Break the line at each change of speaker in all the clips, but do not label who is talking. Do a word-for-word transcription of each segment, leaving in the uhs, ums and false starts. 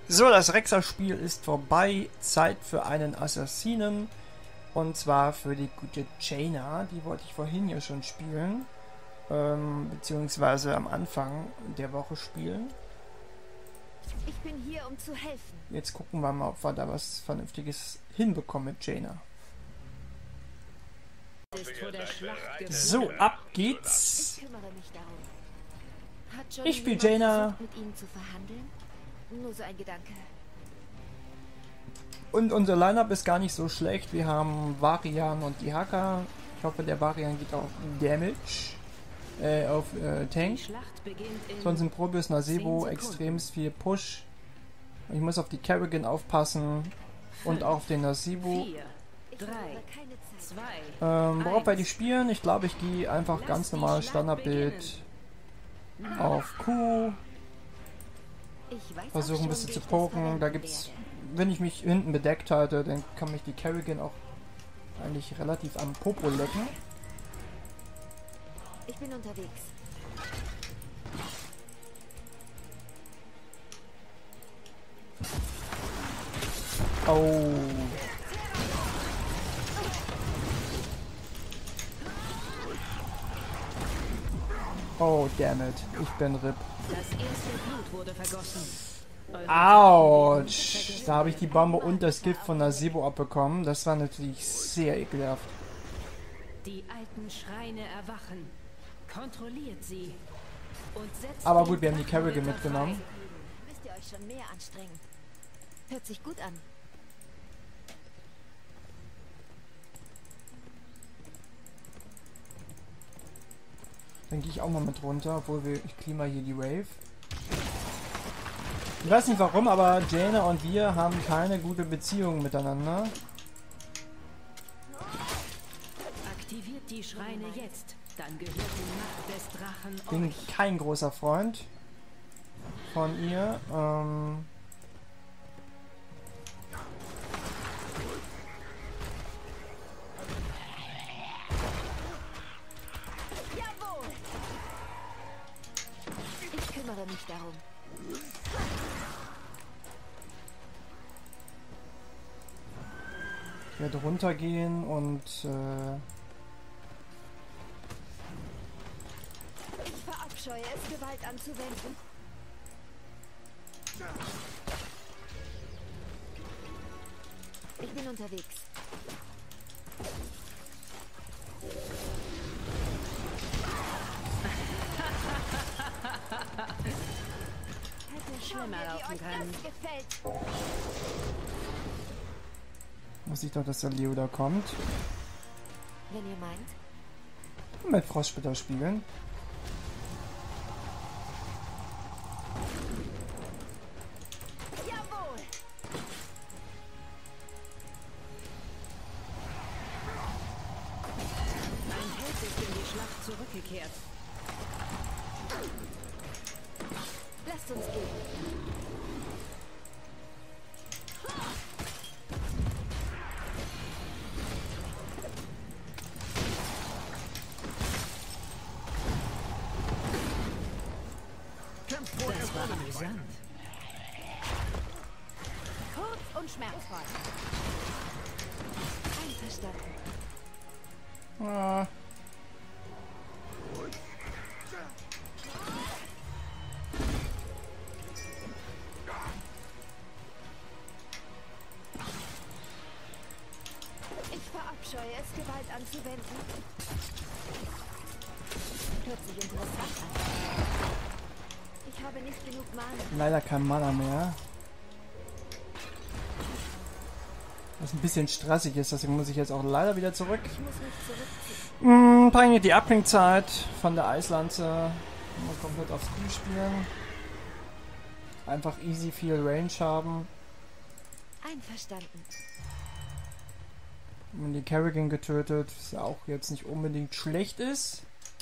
So, das Rexer-Spiel ist vorbei. Zeit für einen Assassinen. Und zwar für die gute Jaina. Die wollte ich vorhin ja schon spielen. Ähm, beziehungsweise am Anfang der Woche spielen.
Ich bin hier, um zu helfen.
Jetzt gucken wir mal, ob wir da was Vernünftiges hinbekommen mit Jaina. So, ab geht's.
Ich kümmere mich darum. Hat schon
Ich spiele
jemand
Jaina.
versucht, mit ihnen zu verhandeln? Nur so ein Gedanke.
Und unser Lineup ist gar nicht so schlecht. Wir haben Varian und die Hacker. Ich hoffe, der Varian geht auf Damage. Äh, auf äh, Tank. Sonst sind Probius, Nasebo, extremst viel Push. Ich muss auf die Kerrigan aufpassen. Und auch auf den Nasebo. Ähm, worauf werde ich spielen? Ich glaube, ich gehe einfach ganz normal Standardbild auf Q. Versuche ein bisschen zu poken. Da gibt's, wenn ich mich hinten bedeckt halte, dann kann mich die Kerrigan auch eigentlich relativ am Popo lecken.
Ich bin unterwegs.
Oh. Oh, damn it. Ich bin R I P.
Das erste Blut wurde vergossen.
Autsch. Da habe ich die Bombe und das Gift von Nasebo abbekommen. Das war natürlich sehr ekelhaft.
Die alten Schreine erwachen. Kontrolliert sie. Und setzt
Aber
den
gut, wir haben die Kerrigan
Drachenritter
mitgenommen.
Müsst ihr euch schon mehr anstrengen. Hört sich gut an.
Dann gehe ich auch mal mit runter, obwohl wir, ich klima hier die Wave. Ich weiß nicht warum, aber Jaina und wir haben keine gute Beziehung miteinander.
Aktiviert die Schreine jetzt. Dann gehört die Macht des Drachen
Bin
euch.
kein großer Freund von ihr. Ähm
Jawohl! Ich kümmere mich darum.
Ich werde runtergehen und äh
Ich verabscheue es, Gewalt anzuwenden. Ich bin unterwegs. Hätte
Schlimmer laufen können.
das gefällt.
muss ich doch, dass der Leo da kommt.
Wenn ihr meint.
Mit Frostsplitter spielen.
Jawohl!
Ein Held ist in die Schlacht zurückgekehrt.
Lasst uns gehen.
Das war amüsant.
Kurz und schmerzvoll. Einverstanden.
Ah.
Ich verabscheue es, Gewalt anzuwenden. Hört sich interessant an. Ich habe nicht genug Mana.
Leider kein Mana mehr. Was ein bisschen stressig ist, deswegen muss ich jetzt auch leider wieder zurück.
Ich muss mich zurückziehen.
Mm, bringe die Abklingzeit von der Eislanze. Mal komplett aufs Spiel spielen. Einfach easy viel Range haben.
Einverstanden.
Und die Kerrigan getötet, was ja auch jetzt nicht unbedingt schlecht ist.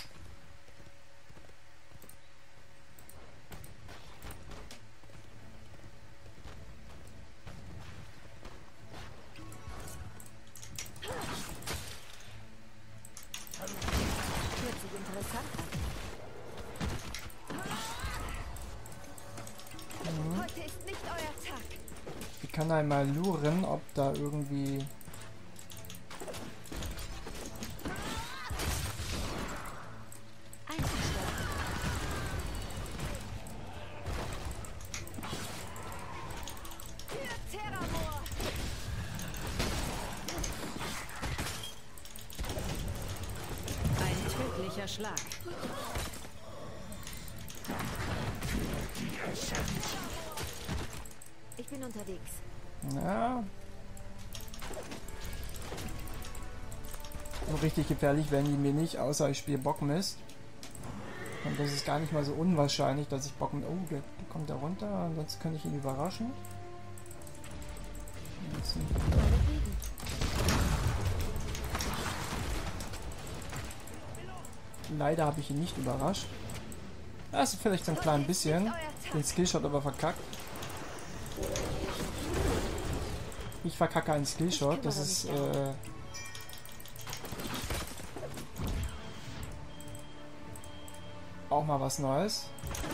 Hört sich interessant an. Heute ist nicht euer Tag.
Ich kann einmal luren, ob da irgendwie...
Schlag.
Ich bin unterwegs.
Ja. So richtig gefährlich werden die mir nicht, außer ich spiele Bockmist. Und das ist gar nicht mal so unwahrscheinlich, dass ich Bockmist... Oh, der, der kommt da runter, ansonsten kann ich ihn überraschen. Leider habe ich ihn nicht überrascht. Das ist vielleicht so ein klein bisschen. Den Skillshot aber verkackt. Ich verkacke einen Skillshot. Das ist äh, auch mal was Neues.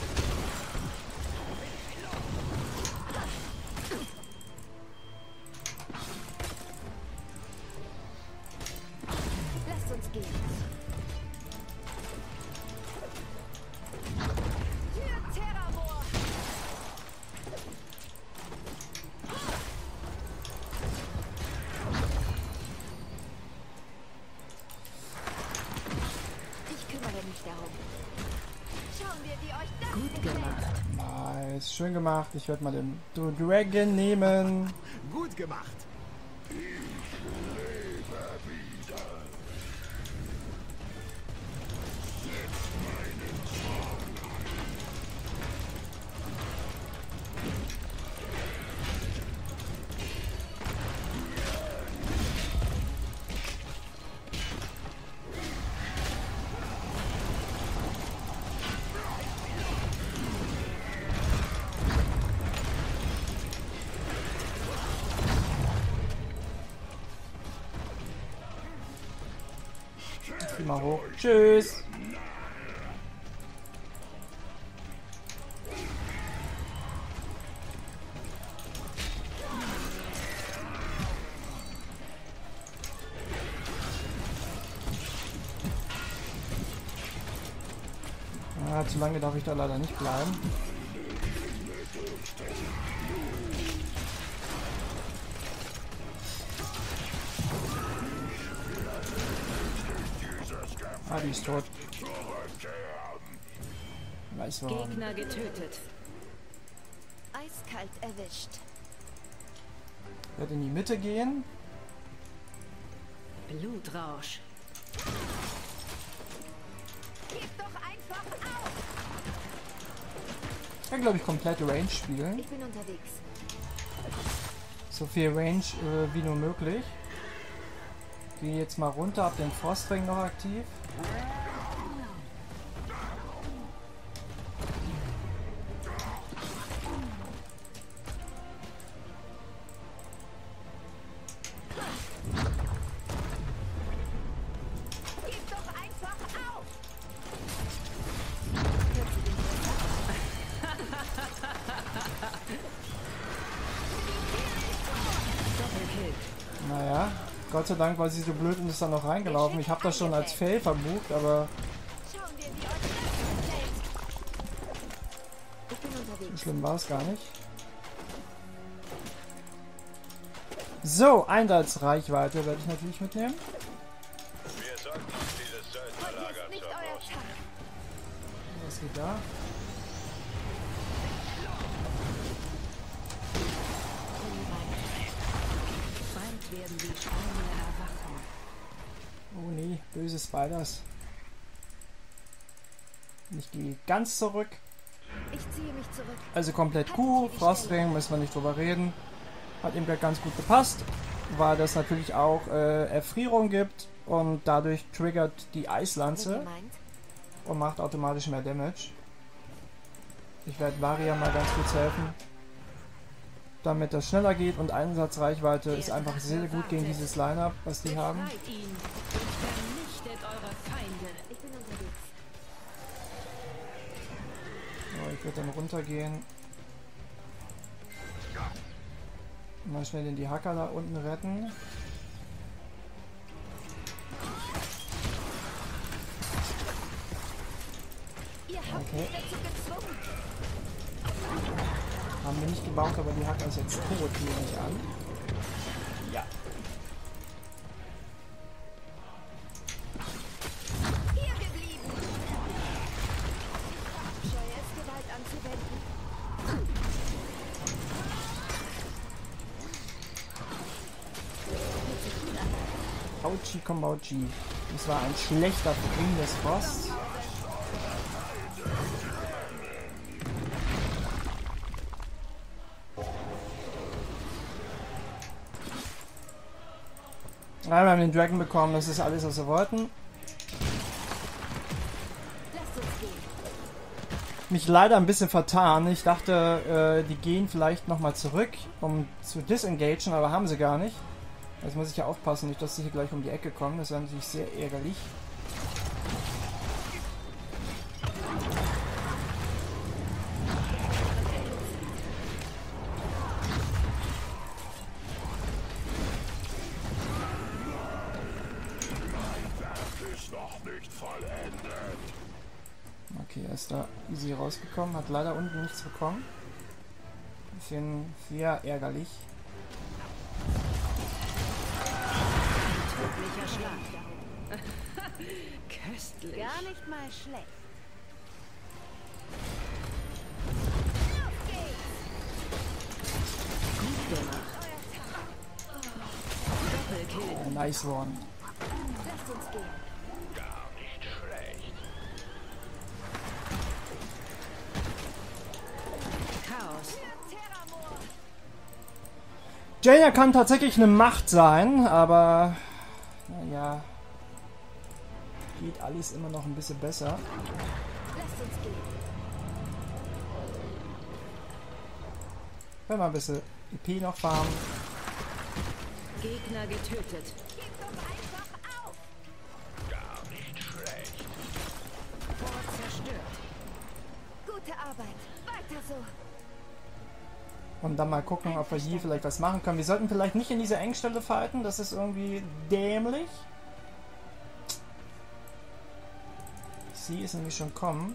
Lasst uns gehen.
Gut gemacht.
Nice, schön gemacht. Ich werde mal den Dragon nehmen.
Gut gemacht.
Mal hoch. Tschüss. Ah, zu lange darf ich da leider nicht bleiben. Ah, die ist tot. Weiß war.
Gegner getötet.
Eiskalt erwischt.
Ich werde in die Mitte gehen.
Blutrausch.
Gib doch einfach auf!
Ich kann, glaube ich, komplette Range spielen.
Ich bin unterwegs.
So viel Range äh, wie nur möglich. Gehe jetzt mal runter, hab den Frostring noch aktiv.
Gib doch einfach auf!
Doppelkill.
Naja, Gott sei Dank war sie so blöd und ist dann noch reingelaufen. Ich habe das schon als Fail verbucht, aber
Schauen wir, wie euch das gefällt. Ich bin
so
unterwegs.
schlimm war es gar nicht. So, Einsatzreichweite werde ich natürlich mitnehmen.
Wir sollten uns dieses
Heute
Söldnerlager
ist nicht
zur
euer
Brust.
Tag.
Was geht da?
Bald werden die Schweine erwachen.
Oh nee, böse Spiders. Ich gehe ganz zurück.
Ich ziehe mich zurück.
Also komplett Q, Frostring, müssen wir nicht drüber reden. Hat ihm gleich ganz gut gepasst, weil das natürlich auch äh, Erfrierung gibt und dadurch triggert die Eislanze
Gemeint?
und macht automatisch mehr Damage. Ich werde Varia mal ganz kurz helfen, damit das schneller geht und Einsatzreichweite ist einfach sehr gut gegen dieses Line-Up, was die haben.
Befreit ihn und vernichtet eure Feinde.
Ich bin unterwegs.
So, ich werde dann runtergehen. Mal schnell den die Hacker da unten retten. Okay. Haben wir nicht gebaut, aber die Hacker ist jetzt tot, nehme ich an. Ja.
Hier geblieben. Scheuers Gewalt anzuwenden.
Auchi Kombauchi. Das war ein schlechter Ring des Frosts. Ja, wir haben den Dragon bekommen, das ist alles, was wir wollten. Mich leider ein bisschen vertan. Ich dachte, äh, die gehen vielleicht nochmal zurück, um zu disengagen, aber haben sie gar nicht. Jetzt muss ich ja aufpassen, nicht, dass sie hier gleich um die Ecke kommen. Das wäre natürlich sehr ärgerlich. Okay, er ist da easy rausgekommen, hat leider unten nichts bekommen. Bisschen sehr ärgerlich.
Tödlicher Schlag. Köstlich.
Gar nicht mal schlecht.
Gut gemacht. Doppelkill.
Ja, nice one.
Lasst uns gehen.
Gar nicht schlecht.
Chaos.
Jaina kann tatsächlich eine Macht sein, aber naja, geht alles immer noch ein bisschen besser.
Lasst uns gehen.
Können wir ein bisschen I P noch farmen.
Gegner getötet.
Gebt doch einfach auf.
Gar nicht schlecht.
Fort zerstört.
Gute Arbeit. Weiter so.
Und dann mal gucken, ob wir hier vielleicht was machen können. Wir sollten vielleicht nicht in dieser Engstelle fighten, das ist irgendwie dämlich. Sie ist nämlich schon kommen.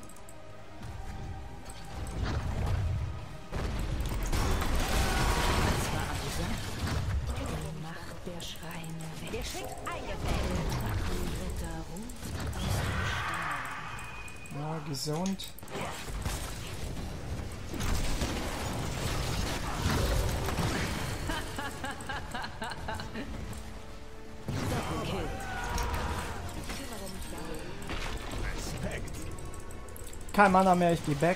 Das war amüsant. Die Macht der Schreine weg.
Der Schick eingefällt.
Ritter ruft aus dem Stein.
Ja, gesund.
Doppelkill.
Kein Mana mehr, ich geh back.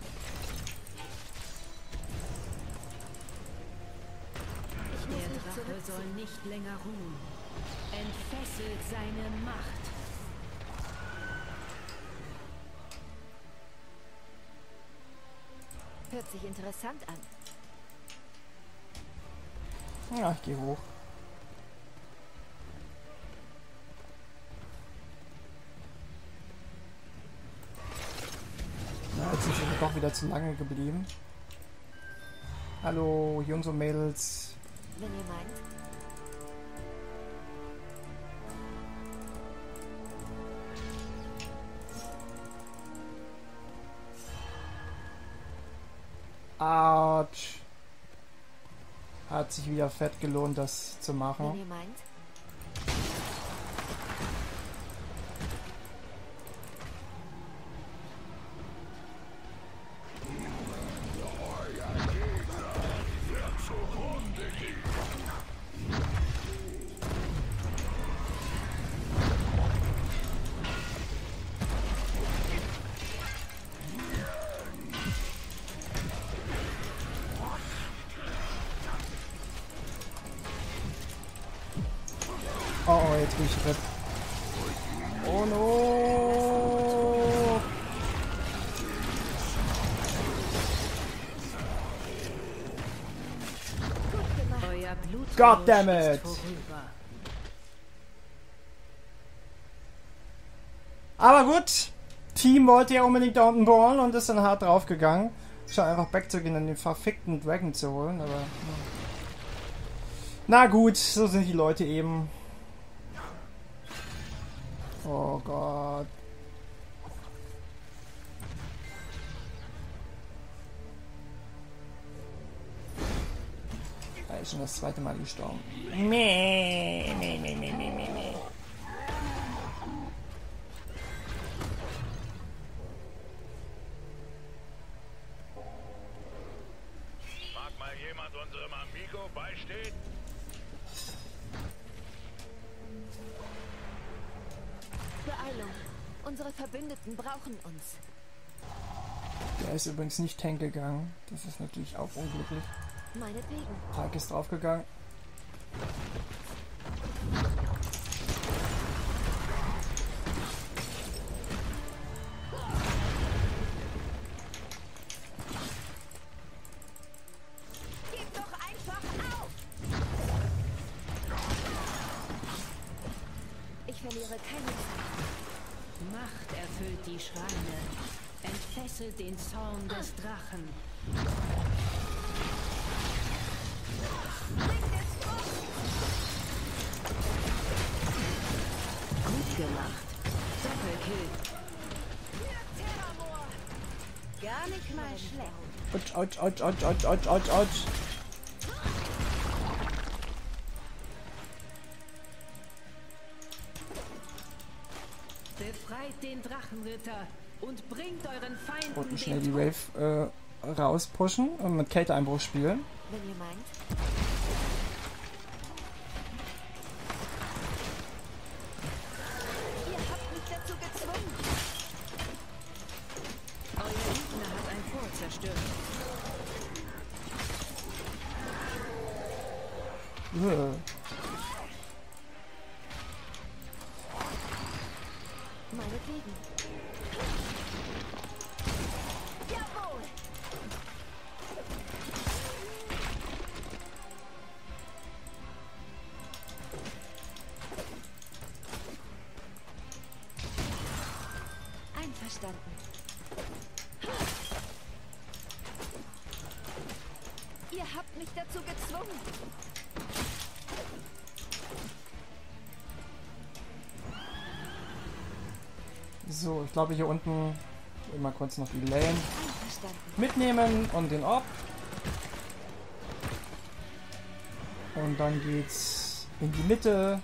Der Drache soll nicht länger ruhen. Entfesselt seine Macht.
Hört sich interessant an.
Ja, ich geh hoch. Ja, jetzt sind sie doch wieder zu lange geblieben. Hallo, Jungs und Mädels.
Wenn ihr meint.
Autsch. Hat sich wieder fett gelohnt, das zu
Wenn
machen.
ihr meint.
Oh, oh, jetzt bin ich RIP. Oh no!
Euer Blut
God damn it.
vorüber.
Aber gut, Team wollte ja unbedingt da unten ballen und ist dann hart draufgegangen. Schon einfach back zu gehen und den verfickten Dragon zu holen, aber... Ja. Na gut, so sind die Leute eben. Oh Gott. Er ist schon das zweite Mal gestorben. Meh, meh, meh, meh, meh, meh, meh.
Mag mal jemand unserem Amigo beistehen?
Beeilung. Unsere Verbündeten brauchen uns.
Der ist übrigens nicht tank gegangen. Das ist natürlich auch unglücklich.
Meinetwegen.
Tag ist draufgegangen.
Gib doch einfach auf! Ich verliere keine Zeit.
Macht erfüllt die Schreine. Entfesselt den Zorn des Drachen. Gut gemacht. Doppelkill.
Gar nicht mal schlecht.
Autsch, autsch, autsch, autsch, autsch, autsch, autsch, autsch.
Befreit den Drachenritter und bringt euren Feinden
Und schnell
den
die
Tod.
Wave äh, rauspushen und mit Kälteeinbruch spielen.
Wenn ihr meint. Ihr habt mich dazu gezwungen.
Euer Gegner hat ein Fort zerstört.
Uah.
Meinetwegen. Jawohl! Einverstanden. Ihr habt mich dazu gezwungen.
So, ich glaube hier unten immer kurz noch die Lane
Einverstanden.
mitnehmen und den Orb. Und dann geht's in die Mitte.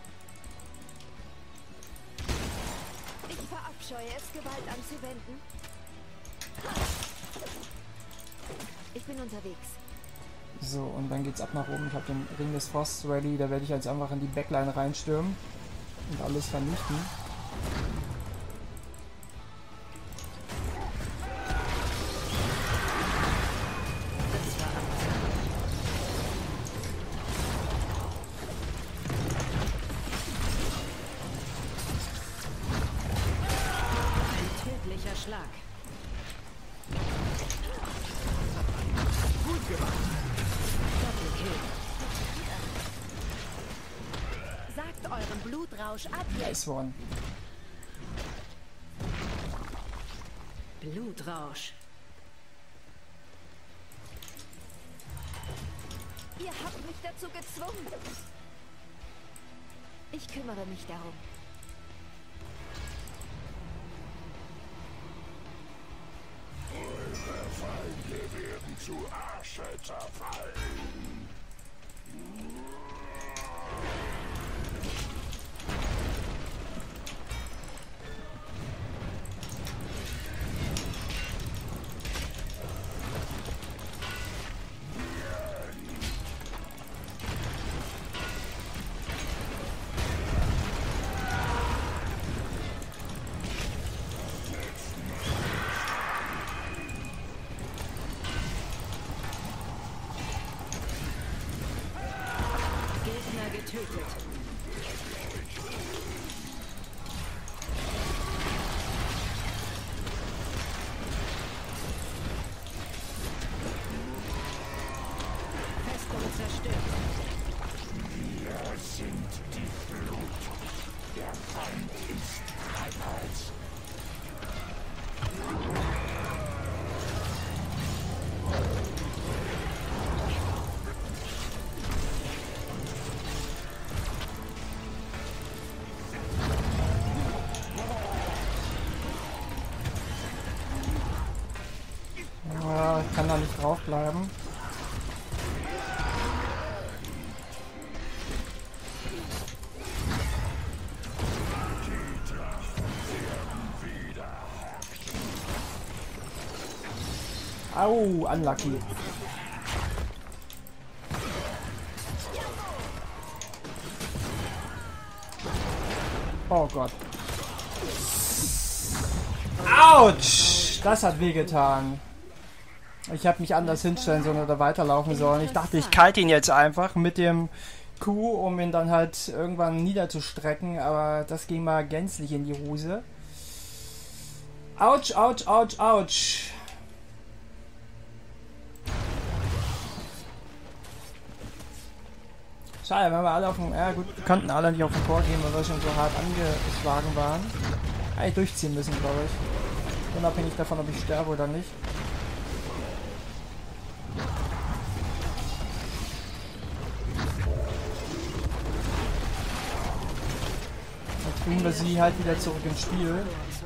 Ich verabscheue es, Gewalt anzuwenden. Ich bin unterwegs.
So, und dann geht's ab nach oben. Ich habe den Ring des Frosts ready. Da werde ich jetzt einfach in die Backline reinstürmen und alles vernichten.
Das war absurd. Ein tödlicher Schlag.
Gut gemacht.
Doppelkill.
Sagt eurem Blutrausch ab.
Nice one.
Blutrausch.
Ihr habt mich dazu gezwungen. Ich kümmere mich darum.
Eure Feinde werden zu Asche zerfallen.
Gegner getötet. Festung zerstört.
Wir sind die Blut. Der Feind ist Treibholz.
bleiben. Au, unlucky. Oh Gott. Autsch! Das hat wehgetan. Ich habe mich anders hinstellen sollen oder weiterlaufen sollen. Ich dachte, ich kite ihn jetzt einfach mit dem Q, um ihn dann halt irgendwann niederzustrecken, aber das ging mal gänzlich in die Hose. Autsch, autsch, autsch, autsch. Schade, wenn wir alle auf dem... Ja gut, wir konnten alle nicht auf den Chor gehen, weil wir schon so hart angeschlagen waren. Eigentlich durchziehen müssen, glaube ich. Unabhängig davon, ob ich sterbe oder nicht. Dann kriegen wir sie halt wieder zurück ins Spiel.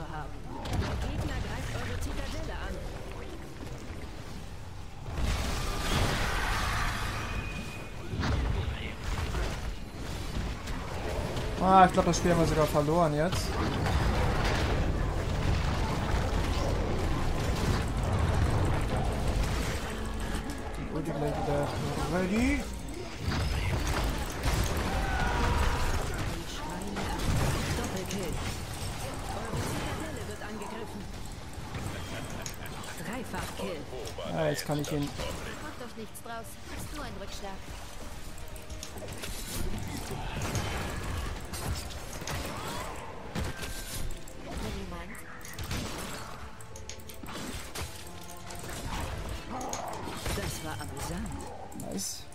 Ah, ich glaube, das Spiel haben wir sogar verloren jetzt. Die Ulti gleich wieder ready.
Doppelkill. Eure wird angegriffen. Dreifachkill.
Ah, jetzt kann ich ihn...
Macht doch nichts draus. Ist nur ein Rückschlag.
Das war amüsant.
Nice.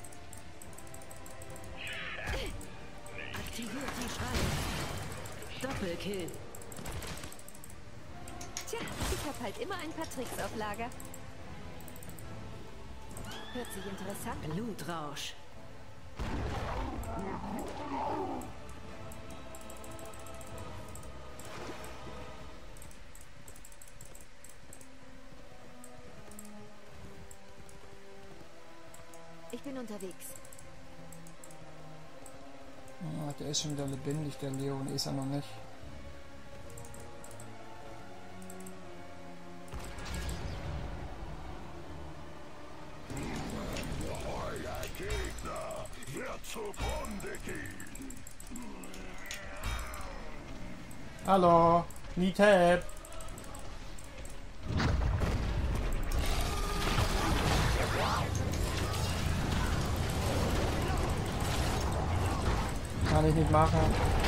Aktiviert die Schreie. Doppelkill.
Tja, ich hab halt immer ein paar Tricks auf Lager. Hört sich interessant an.
Blutrausch.
Ich bin unterwegs.
Ah, der ist schon wieder lebendig, der Leon ist er noch nicht.
Euer Gegner wird zugrunde gehen.
Hallo, need help. Kann ich nicht machen.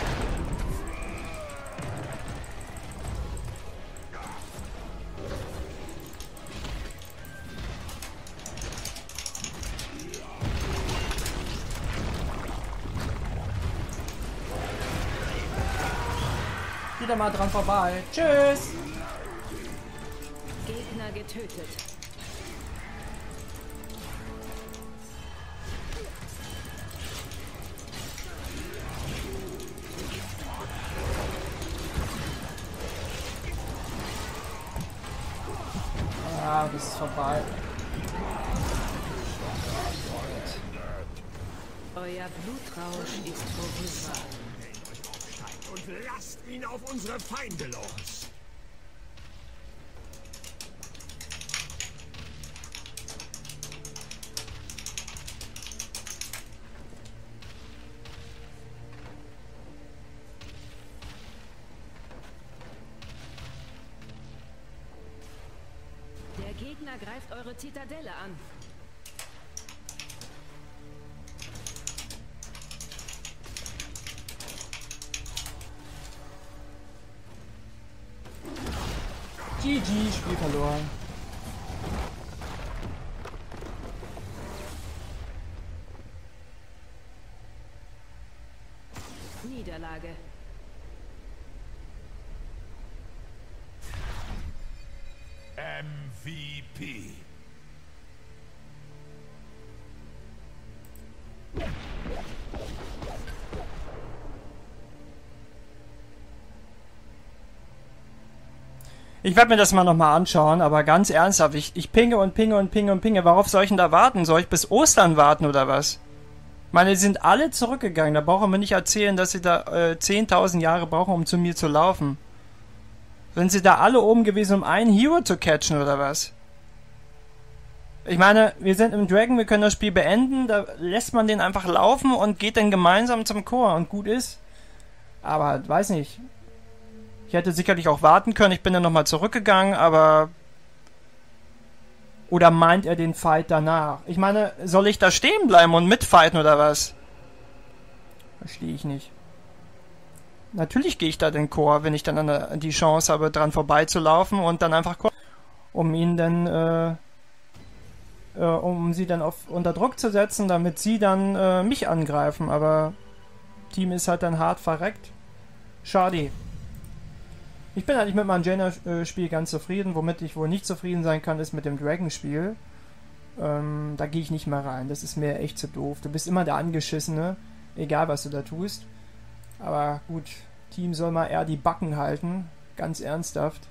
Wieder mal dran vorbei. Tschüss.
Gegner getötet.
Ah, das ist vorbei.
Euer Blutrausch ist vorüber.
Und lasst ihn auf unsere Feinde los.
Der Gegner greift eure Zitadelle an.
G G, Spiel verloren.
Niederlage.
M V P.
Ich werde mir das mal nochmal anschauen, aber ganz ernsthaft, ich, ich pinge und pinge und pinge und pinge. Worauf soll ich denn da warten? Soll ich bis Ostern warten oder was? Ich meine, die sind alle zurückgegangen. Da brauchen wir nicht erzählen, dass sie da äh, zehntausend Jahre brauchen, um zu mir zu laufen. Sind sie da alle oben gewesen, um einen Hero zu catchen oder was? Ich meine, wir sind im Dragon, wir können das Spiel beenden. Da lässt man den einfach laufen und geht dann gemeinsam zum Chor und gut ist. Aber, weiß nicht. Ich hätte sicherlich auch warten können. Ich bin dann nochmal zurückgegangen, aber... Oder meint er den Fight danach? Ich meine, soll ich da stehen bleiben und mitfighten oder was? Verstehe ich nicht. Natürlich gehe ich da den Chor, wenn ich dann eine, die Chance habe, dran vorbeizulaufen und dann einfach... Um ihn dann... Äh, äh, um sie dann auf, unter Druck zu setzen, damit sie dann äh, mich angreifen. Aber... Team ist halt dann hart verreckt. Schade. Ich bin eigentlich mit meinem Jaina-Spiel ganz zufrieden. Womit ich wohl nicht zufrieden sein kann, ist mit dem Dragon-Spiel. Ähm, da gehe ich nicht mehr rein. Das ist mir echt zu doof. Du bist immer der Angeschissene. Egal, was du da tust. Aber gut, Team soll mal eher die Backen halten. Ganz ernsthaft.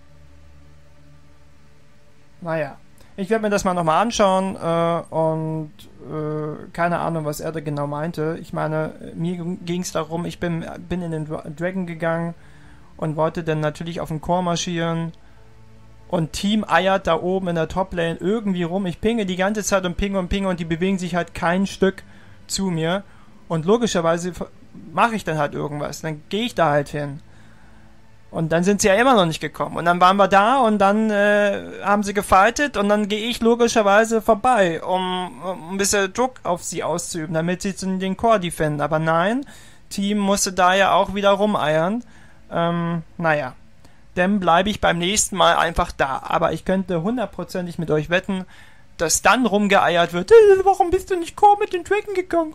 Naja. Ich werde mir das mal nochmal anschauen. Äh, und äh, keine Ahnung, was er da genau meinte. Ich meine, mir ging es darum, ich bin, bin in den Dragon gegangen. Und wollte dann natürlich auf den Chor marschieren. Und Team eiert da oben in der Top-Lane irgendwie rum. Ich pinge die ganze Zeit und pinge und pinge und die bewegen sich halt kein Stück zu mir. Und logischerweise mache ich dann halt irgendwas. Dann gehe ich da halt hin. Und dann sind sie ja immer noch nicht gekommen. Und dann waren wir da und dann äh, haben sie gefightet und dann gehe ich logischerweise vorbei, um, um ein bisschen Druck auf sie auszuüben, damit sie den Chor defenden. Aber nein, Team musste da ja auch wieder rumeiern. Ähm, naja, dann bleibe ich beim nächsten Mal einfach da. Aber ich könnte hundertprozentig mit euch wetten, dass dann rumgeeiert wird. Äh, warum bist du nicht Chor mit den Dragon gegangen?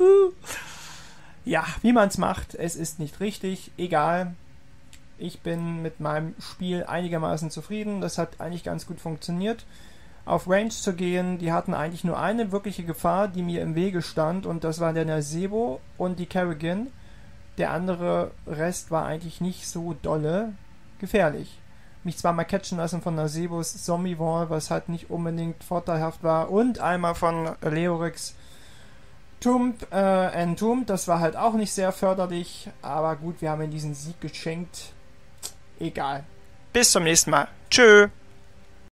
Ja, wie man es macht, es ist nicht richtig. Egal. Ich bin mit meinem Spiel einigermaßen zufrieden. Das hat eigentlich ganz gut funktioniert. Auf Range zu gehen, die hatten eigentlich nur eine wirkliche Gefahr, die mir im Wege stand. Und das war der Nasebo und die Kerrigan. Der andere Rest war eigentlich nicht so dolle gefährlich. Mich zwar mal catchen lassen von Nasebos Zombie Wall, was halt nicht unbedingt vorteilhaft war, und einmal von Leorix Tomb, äh, Entombed, das war halt auch nicht sehr förderlich, aber gut, wir haben ihm diesen Sieg geschenkt. Egal. Bis zum nächsten Mal. Tschö.